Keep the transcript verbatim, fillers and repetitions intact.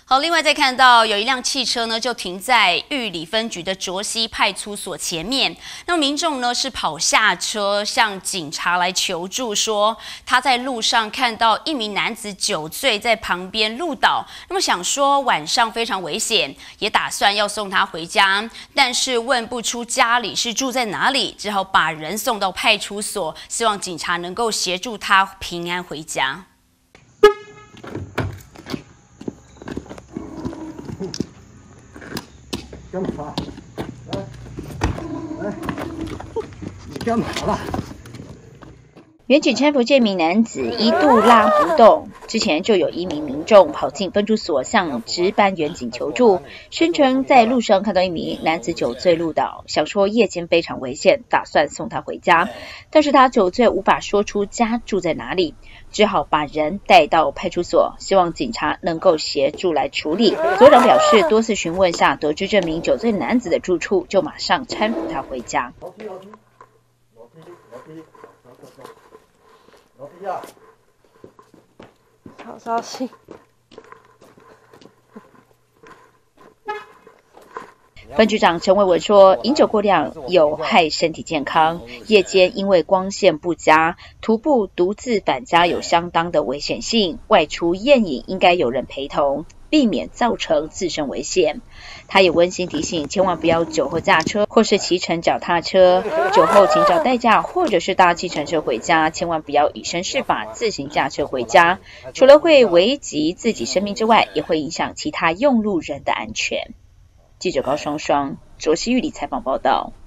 好，另外再看到有一辆汽车呢，就停在玉里分局的卓溪派出所前面。那民众呢是跑下车向警察来求助，说他在路上看到一名男子酒醉在旁边路倒，那么想说晚上非常危险，也打算要送他回家，但是问不出家里是住在哪里，只好把人送到派出所，希望警察能够协助他平安回家。 干嘛？来，来，你干嘛啦？ 远警搀扶这名男子一度拉不动，之前就有一名民众跑进分驻所向值班远警求助，声称在路上看到一名男子酒醉路倒，想说夜间非常危险，打算送他回家，但是他酒醉无法说出家住在哪里，只好把人带到派出所，希望警察能够协助来处理。所长表示，多次询问下得知这名酒醉男子的住处，就马上搀扶他回家。 老弟，老弟，老弟，老弟，走走走，老弟呀， 好伤心。 分局长陈伟文说，饮酒过量有害身体健康，夜间因为光线不佳，徒步独自返家有相当的危险性，外出宴饮应该有人陪同，避免造成自身危险。他也温馨提醒，千万不要酒后驾车或是骑乘脚踏车，酒后请找代驾或者是搭计程车回家，千万不要以身试法自行驾车回家，除了会危及自己生命之外，也会影响其他用路人的安全。记者高双双卓溪玉里采访报道。